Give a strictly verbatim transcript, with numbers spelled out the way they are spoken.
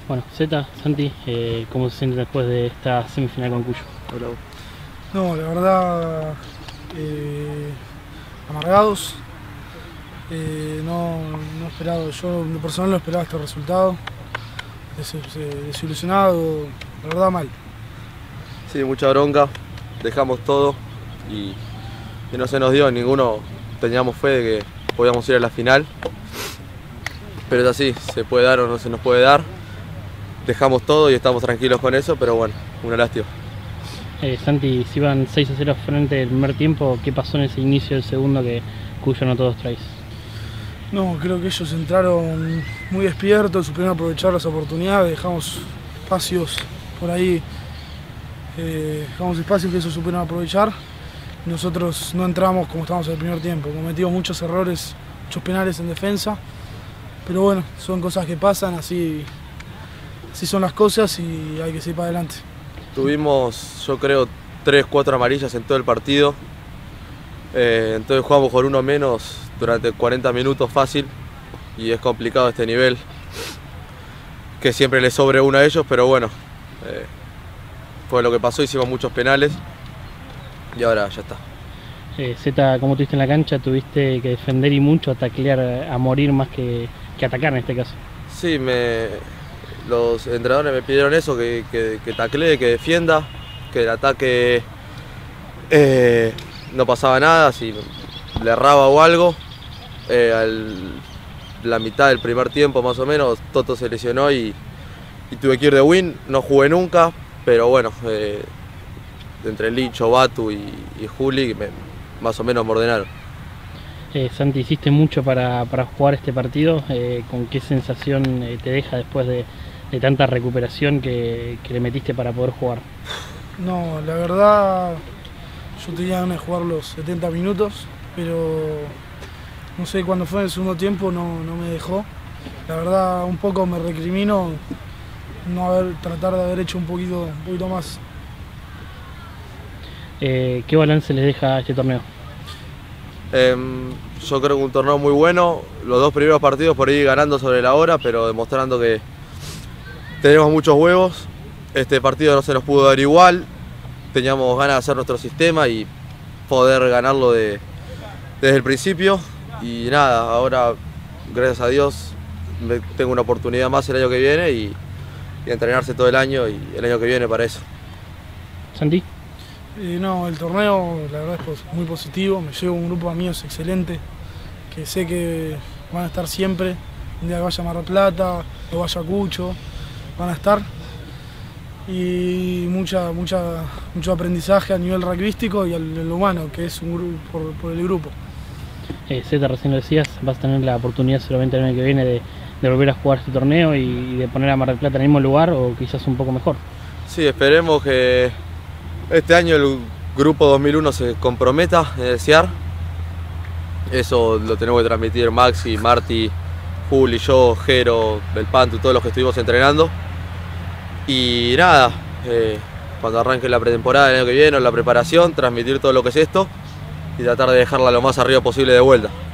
Bueno, Zeta, Santi, eh, ¿cómo se sienten después de esta semifinal con Cuyo? Hola. No, la verdad, eh, amargados. Eh, no, no esperado, yo en lo personal no esperaba este resultado. Des, desilusionado, la verdad mal. Sí, mucha bronca, dejamos todo y, y no se nos dio, ninguno teníamos fe de que podíamos ir a la final. Pero es así, se puede dar o no se nos puede dar. Dejamos todo y estamos tranquilos con eso, pero bueno, una lástima. Eh, Santi, si iban seis a cero frente del primer tiempo, ¿qué pasó en ese inicio del segundo que Cuyo no todos traes? No, creo que ellos entraron muy despiertos, supieron aprovechar las oportunidades, dejamos espacios por ahí, eh, dejamos espacios que ellos supieron aprovechar. Nosotros no entramos como estábamos en el primer tiempo, cometimos muchos errores, muchos penales en defensa, pero bueno, son cosas que pasan, así, así son las cosas y hay que seguir para adelante. Tuvimos, yo creo, tres, cuatro amarillas en todo el partido, eh, entonces jugamos con uno menos durante cuarenta minutos fácil y es complicado este nivel, que siempre le sobre uno a ellos, pero bueno, eh, fue lo que pasó, hicimos muchos penales y ahora ya está. Eh, Zeta, ¿cómo tuviste en la cancha? Tuviste que defender y mucho, taclear a morir más que, que atacar en este caso. Sí, me, los entrenadores me pidieron eso, que, que, que taclee, que defienda, que el ataque eh, no pasaba nada, si le erraba o algo. Eh, al, la mitad del primer tiempo más o menos, Toto se lesionó y, y tuve que ir de win, no jugué nunca, pero bueno, eh, entre Licho, Batu y, y Juli me, más o menos me ordenaron. Eh, Santi, hiciste mucho para, para jugar este partido, eh, ¿con qué sensación eh, te deja después de, de tanta recuperación que, que le metiste para poder jugar? No, la verdad, yo tenía ganas de jugar los setenta minutos, pero no sé, cuando fue en el segundo tiempo no, no me dejó. La verdad, un poco me recrimino no haber, tratar de haber hecho un poquito, un poquito más. Eh, ¿Qué balance les deja este torneo? Eh, yo creo que un torneo muy bueno, los dos primeros partidos por ir ganando sobre la hora, pero demostrando que tenemos muchos huevos. Este partido no se nos pudo dar igual, teníamos ganas de hacer nuestro sistema y poder ganarlo de, desde el principio. Y nada, ahora gracias a Dios tengo una oportunidad más el año que viene y, y entrenarse todo el año y el año que viene para eso. ¿Santi? Eh, no, el torneo la verdad es muy positivo, me llevo un grupo de amigos excelente, que sé que van a estar siempre, un día que vaya a Mar del Plata o vaya a Cucho, van a estar. Y mucha, mucha, mucho aprendizaje a nivel rugbyístico y al, al humano, que es un grupo por, por el grupo. Eh, Zeta, recién lo decías, vas a tener la oportunidad seguramente el año que viene de, de volver a jugar este torneo y, y de poner a Mar del Plata en el mismo lugar o quizás un poco mejor. Sí, esperemos que este año el grupo dos mil uno se comprometa en el C I A R. Eso lo tenemos que transmitir Maxi, Marti, Juli, yo, Jero, Belpantu, todos los que estuvimos entrenando. Y nada, eh, cuando arranque la pretemporada del año que viene o la preparación, transmitir todo lo que es esto y tratar de dejarla lo más arriba posible de vuelta.